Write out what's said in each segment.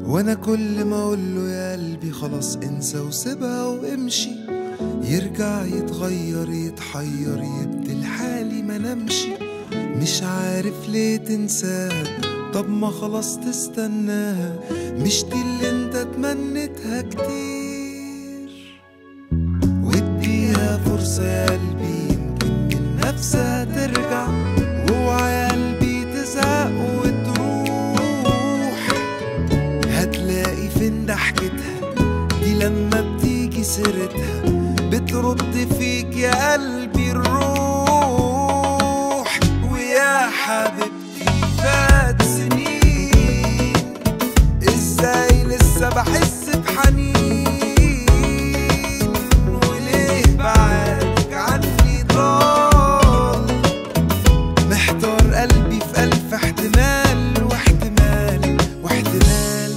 وانا كل ما اقوله يا قلبي خلاص انسى وسيبها وامشي، يرجع يتغير يتحير يبدل حالي ما نمشي. مش عارف ليه تنساها، طب ما خلاص تستناها، مش دي اللي انت تمنيتها كتير. واديها فرصة يا قلبي يمكن من نفسها ترجع، واوعى يا قلبي تزهق وتروح. هتلاقي فين ضحكتها دي لما بتيجي سيرتها، بترد فيك يا قلبي الروح. ويا حبيبتي فات سنين، ازاي لسه بحس بحنين، وليه بعدك عني ضال. محتار قلبي في ألف احتمال واحتمال واحتمال.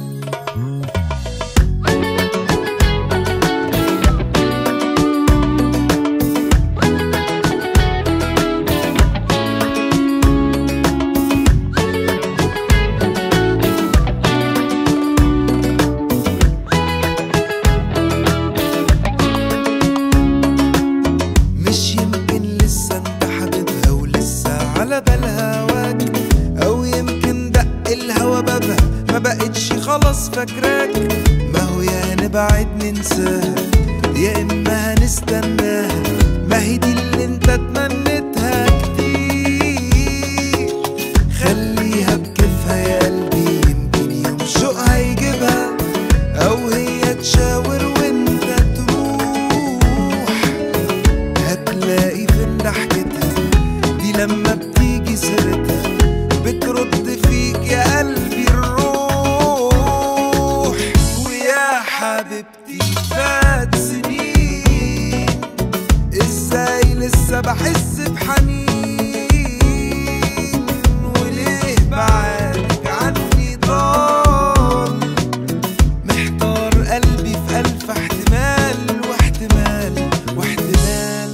على بالها هواك، او يمكن دق الهوا بابها ما بقتش خلاص فاكراك. ما هو يا نبعد ننساها يا اما هنستناها، ما هي دي اللي انت تمنيتها كتير. خليها بكيفها يا قلبي يمكن يوم شوقها يجيبها، او هي تشاور وانت تروح. هتلاقي فين ضحكتها دي لما بتيجي سيرتها، بترد فيك يا قلبي الروح. ويا حبيبتي فات سنين، ازاي لسه بحس بحنين، وليه بعدك عني ضال. محتار قلبي في ألف احتمال واحتمال واحتمال.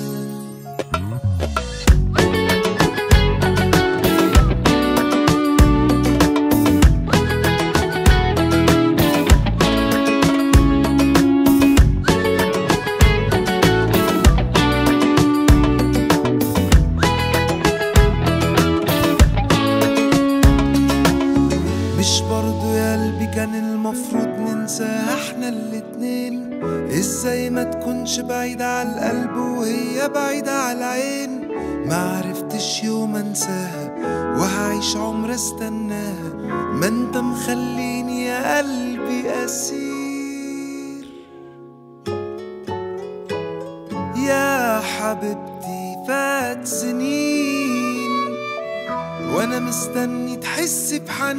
مش برضو يا قلبي كان المفروض ننساها احنا الاتنين؟ ازاي ما تكونش بعيدة على القلب وهي بعيدة على العين؟ معرفتش يوم انساها وهعيش عمر استناها، ما انت مخليني يا قلبي اسير. يا حبيبتي فات سنين وانا مستني تحس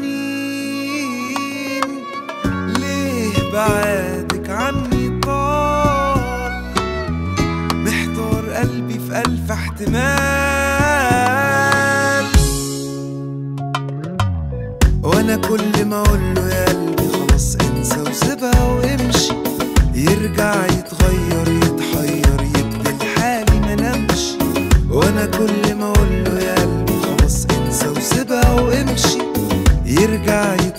بحنين، ليه بعدك عني طال. محتار قلبي في ألف احتمال، وانا كل ما اقوله يا قلبي خلاص انسى وسيبها وامشي، يرجع يتغير يتحير يبدل حالي ما نمشي. وانا كل ما اقوله يا قلبي خلاص انسى وسيبها وامشي، يرجع